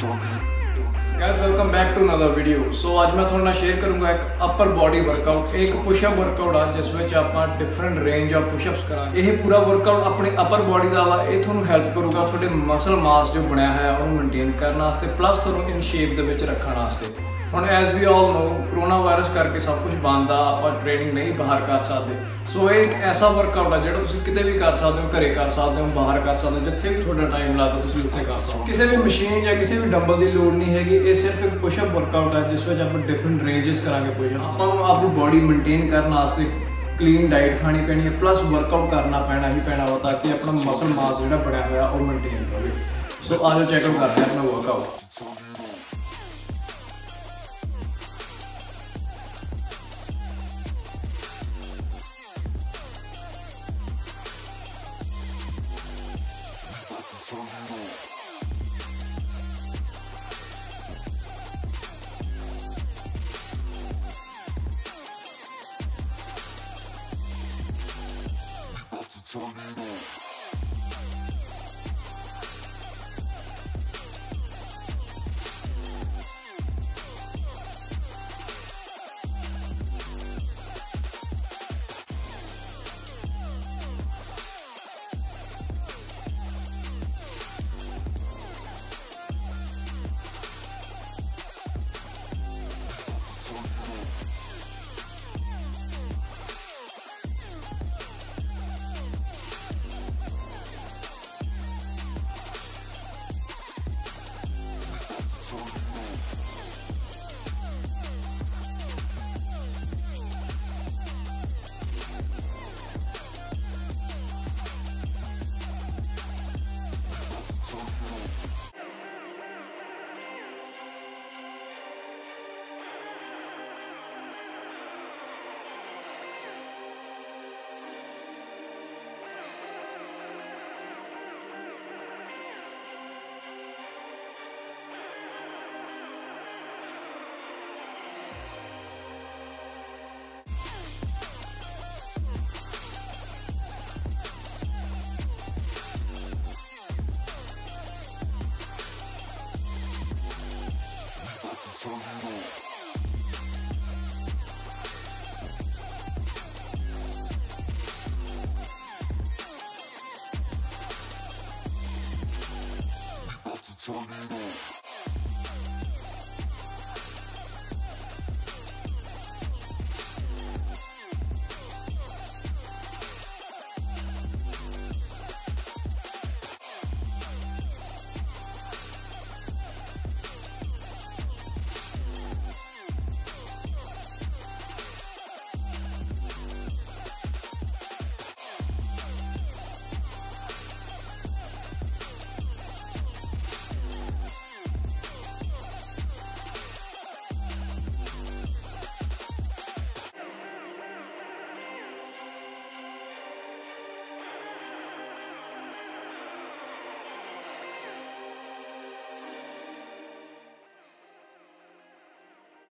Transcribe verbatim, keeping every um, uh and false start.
Guys welcome back to another video. So आज मैं थोड़ा शेयर करूंगा एक अपर बॉडी वर्कआउट, एक पुशअप वर्कआउट है जिस आप डिफरेंट रेंज ऑफ पुशअप्स करा। यह पूरा वर्कआउट अपने अपर बॉडी का वा ये थोड़ा हेल्प करूगा थोड़े मसल मास जो बनया है उन्होंने मेनटेन करने प्लस थोड़ा इन शेप के रखने। ਹੁਣ as we all know corona virus ਕਰਕੇ ਸਭ ਕੁਝ ਬੰਦ ਆ, ਆਪਾਂ ਟ੍ਰੇਨਿੰਗ ਨਹੀਂ ਬਾਹਰ ਕਰ ਸਕਦੇ। ਸੋ ਇਹ ਇੱਕ ਐਸਾ ਵਰਕਆਊਟ ਆ ਜਿਹੜਾ ਤੁਸੀਂ ਕਿਤੇ ਵੀ ਕਰ ਸਕਦੇ ਹੋ, ਘਰੇ ਕਰ ਸਕਦੇ ਹੋ, ਬਾਹਰ ਕਰ ਸਕਦੇ ਹੋ, ਜਿੱਥੇ ਵੀ ਤੁਹਾਡਾ ਟਾਈਮ ਲੱਗਦਾ ਤੁਸੀਂ ਉੱਥੇ ਕਰ ਸਕਦੇ ਹੋ। ਕਿਸੇ ਵੀ ਮਸ਼ੀਨ ਜਾਂ ਕਿਸੇ ਵੀ ਡੰਬਲ ਦੀ ਲੋੜ ਨਹੀਂ ਹੈਗੀ। ਇਹ ਸਿਰਫ ਇੱਕ ਪੁਸ਼ਅਪ ਵਰਕਆਊਟ ਹੈ ਜਿਸ ਵਿੱਚ ਆਪਾਂ ਡਿਫਰੈਂਟ ਰੇਂਜਸ ਕਰਾਂਗੇ ਪੁਸ਼ਅਪ। ਆਪਾਂ ਨੂੰ ਆਪਣੀ ਬੋਡੀ ਮੇਨਟੇਨ ਕਰਨ ਵਾਸਤੇ ਕਲੀਨ ਡਾਈਟ ਖਾਣੀ ਪੈਣੀ ਹੈ, ਪਲੱਸ ਵਰਕਆਊਟ ਕਰਨਾ ਪੈਣਾ ਹੀ ਪੈਣਾ ਵਾ ਤਾਂ ਕਿ ਆਪਣਾ ਮਸਲ ਮਾਸ ਜਿਹੜਾ ਬਣਿਆ ਹੋਇਆ ਉਹ ਮੇਨਟੇਨ ਰਹੇ। ਸੋ ਆਜੋ ਚੈੱਕ ਆਊਟ ਕਰਦੇ ਹਾਂ ਆਪਣਾ ਵਰਕਆਊਟ। Tornado.